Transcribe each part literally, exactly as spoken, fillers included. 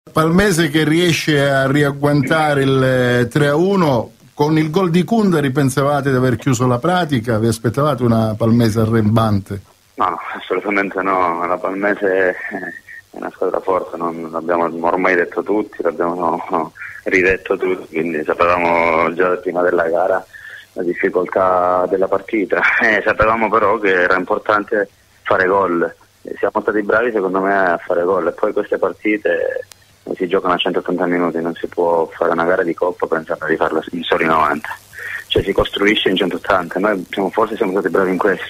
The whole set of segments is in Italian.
Palmese che riesce a riagguantare il tre a uno. Con il gol di Kunderi pensavate di aver chiuso la pratica? Vi aspettavate una Palmese arrembante? No, no, assolutamente no. La Palmese è una squadra forte, non l'abbiamo ormai detto tutti, l'abbiamo no, ridetto tutti, quindi sapevamo già prima della gara la difficoltà della partita. Eh, sapevamo però che era importante fare gol. E siamo stati bravi secondo me a fare gol, e poi queste partite si giocano a centottanta minuti, non si può fare una gara di coppa pensando di farla in soli novanta, cioè si costruisce in centottanta. Noi siamo, forse siamo stati bravi in questo.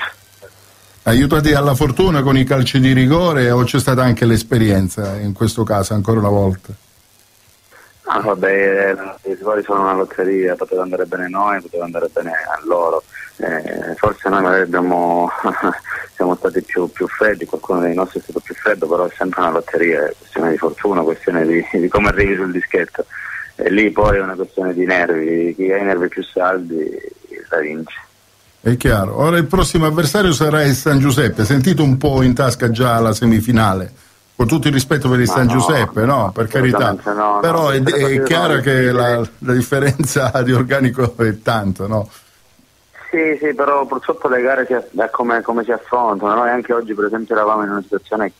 Aiutati dalla fortuna con i calci di rigore, o c'è stata anche l'esperienza in questo caso ancora una volta? Ah, vabbè, i rigori sono una lotteria, poteva andare bene noi, poteva andare bene a loro. Eh, forse noi magari abbiamo siamo stati più, più freddi, qualcuno dei nostri è stato più freddo, però è sempre una lotteria, è questione di fortuna, questione di, di come arrivi sul dischetto, e lì poi è una questione di nervi, chi ha i nervi più saldi la vince. È chiaro. Ora il prossimo avversario sarà il San Giuseppe. Sentite un po' in tasca già la semifinale, con tutto il rispetto per il Ma San no, Giuseppe, no, no per carità, no, però no, è, è chiaro no, che la, la differenza di organico è tanta, no? Sì, sì, però purtroppo le gare si, è come, come si affrontano. Noi anche oggi per esempio eravamo in una situazione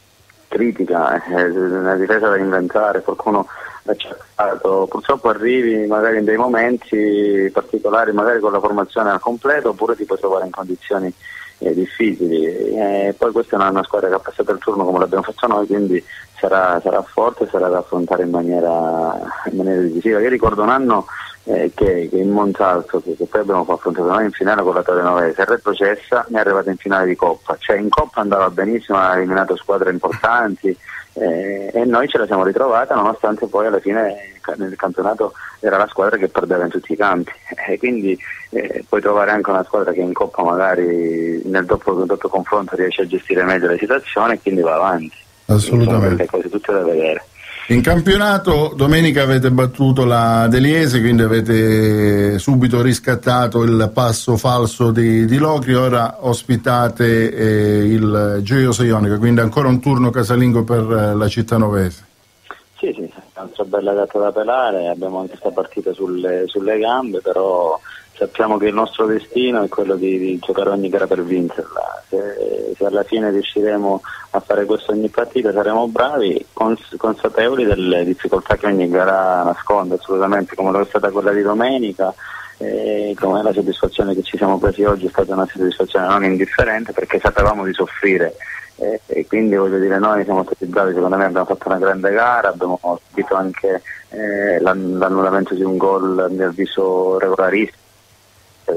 critica, eh, una difesa da inventare, qualcuno l'ha cercato, purtroppo arrivi magari in dei momenti particolari, magari con la formazione al completo, oppure ti puoi trovare in condizioni eh, difficili, e poi questa è una, una squadra che ha passato il turno come l'abbiamo fatto noi, quindi sarà, sarà forte, sarà da affrontare in maniera, in maniera decisiva. Io ricordo un anno eh, che, che in Montalto, che, che poi abbiamo affrontato noi in finale con la Tolenovese, è retrocessa, ne è arrivata in finale di Coppa, cioè in Coppa andava benissimo, ha eliminato squadre importanti, eh, e noi ce la siamo ritrovata nonostante poi alla fine nel campionato era la squadra che perdeva in tutti i campi, e quindi eh, puoi trovare anche una squadra che in Coppa magari nel doppio, doppio confronto riesce a gestire meglio le situazioni e quindi va avanti. Assolutamente. Sono cose tutte da vedere. In campionato domenica avete battuto la Deliese, quindi avete subito riscattato il passo falso di, di Locri, ora ospitate eh, il Gioiosa Ionica, quindi ancora un turno casalingo per eh, la cittanovese. Sì, sì, è un'altra bella gatta da pelare, abbiamo anche questa partita sulle, sulle gambe, però sappiamo che il nostro destino è quello di, di giocare ogni gara per vincerla. Se, se alla fine riusciremo a fare questo ogni partita saremo bravi, cons- consapevoli delle difficoltà che ogni gara nasconde, assolutamente, come lo è stata quella di domenica, e come la soddisfazione che ci siamo presi oggi è stata una soddisfazione non indifferente, perché sapevamo di soffrire. E, e quindi voglio dire, noi siamo stati bravi, secondo me abbiamo fatto una grande gara, abbiamo subito anche eh, l'ann- l'annullamento di un gol a mio avviso regolarissimo da,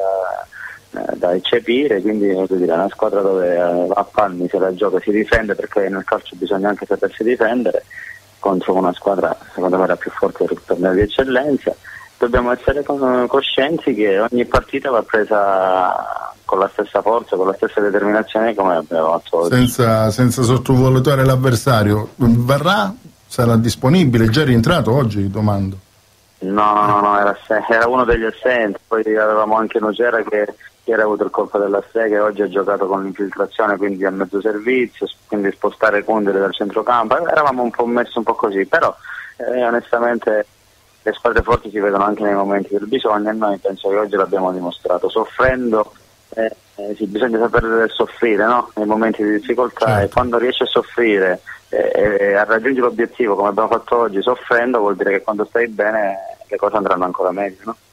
da, da, da eccepire, quindi voglio dire, è una squadra dove eh, a palmi se la gioca, si difende, perché nel calcio bisogna anche sapersi difendere contro una squadra secondo me la più forte del torneo di eccellenza. Dobbiamo essere coscienti che ogni partita va presa con la stessa forza, con la stessa determinazione come abbiamo fatto oggi. Senza, senza sottovalutare l'avversario. Verrà? Sarà disponibile? Già rientrato oggi, domando? No, no, no, era, era uno degli assenti, poi avevamo anche Nocera che, che era avuto il colpo della sega e oggi ha giocato con l'infiltrazione, quindi a mezzo servizio, quindi spostare Kunderi dal centrocampo, eravamo un po' messi un po' così, però eh, onestamente le squadre forti si vedono anche nei momenti del bisogno, e noi penso che oggi l'abbiamo dimostrato, soffrendo eh, eh, sì, bisogna saper soffrire, no? Nei momenti di difficoltà, certo. E quando riesci a soffrire e eh, a raggiungere l'obiettivo come abbiamo fatto oggi soffrendo, vuol dire che quando stai bene le cose andranno ancora meglio, no?